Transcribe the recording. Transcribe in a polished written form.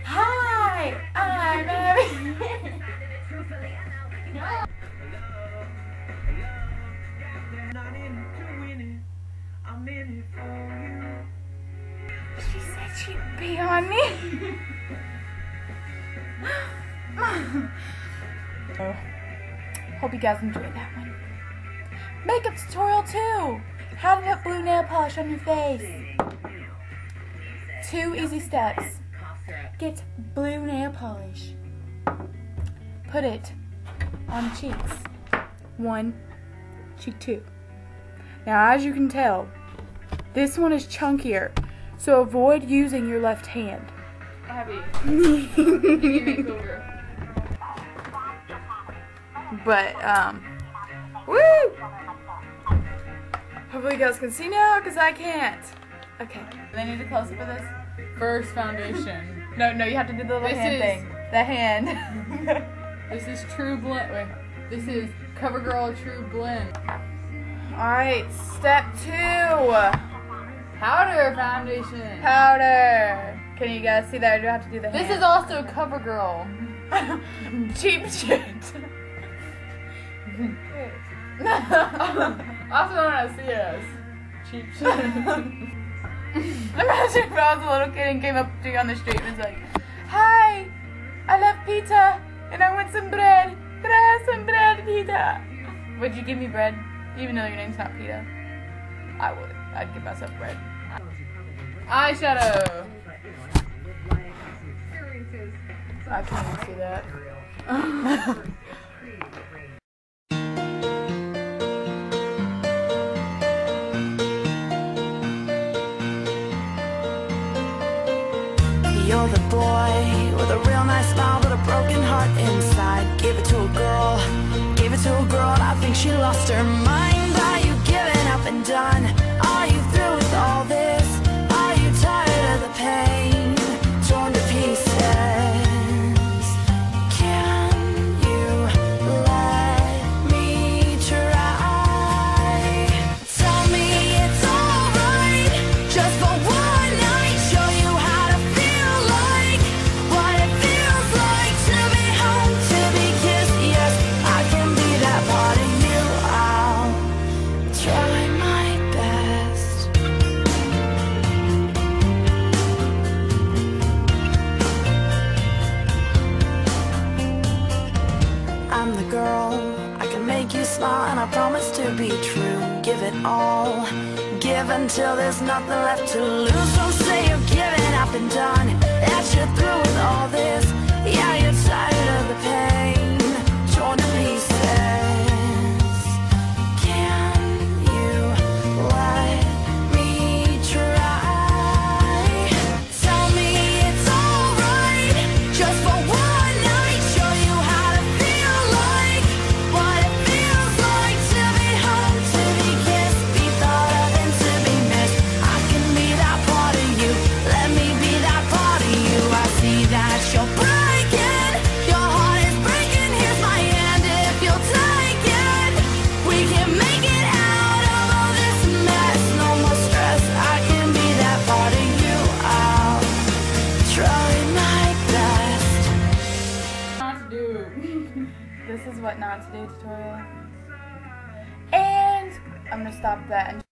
Hi, I'm Abby. She said she'd be on me. Oh, hope you guys enjoyed that one. Makeup tutorial 2. How to put blue nail polish on your face. 2 easy steps. Get blue nail polish. Put it on cheeks. 1, cheek 2. Now, as you can tell, this one is chunkier, so avoid using your left hand. Abby, makeover. But, woo! Hopefully you guys can see now, because I can't. Okay. Do they need a close-up of this? First foundation. No, you have to do the little hand thing. The hand. This is True Blend. Wait. This is CoverGirl True Blend. Alright, step 2. Powder foundation. Powder. Can you guys see that? Or do I have to do the hand? This is also CoverGirl. Cheap shit. That's what I see us. Cheap shit. Imagine if I was a little kid and came up to you on the street and was like, "Hi, I love pizza and I want some bread. Can I have some bread, pizza?" Would you give me bread? Even though your name's not Pita. I would. I'd give myself bread. Eyeshadow. I can't even see that. You're the boy with a real nice smile but a broken heart inside. Gave it to a girl, and I think she lost her mind. Are you giving up and done? Are you through with all this? Are you tired of the pain? Torn to pieces. Can you let me try? Tell me it's alright, just for one night. Show you how to feel like what it feels like to be home, to be kissed. Yes, I can be that part of you. I'll try my best. I'm the girl, I can make you smile, and I promise to be true. Give it all, give until there's nothing left to lose. Don't say you're giving up and done, that you're through with all this. Yeah, you're tired of the pain, torn to pieces. Can you let me try? Tell me it's alright, just for one night. Show you how to feel like what it feels like to be home, to be kissed, be thought of and to be missed. I can be that part of you, let me be that part of you. I see that you're breaking, your heart is breaking. Here's my hand if you'll take it. We can make it out of all this mess. No more stress, I can be that part of you. I'll try my best. Not to do. This is what not to do tutorial. And I'm gonna stop that and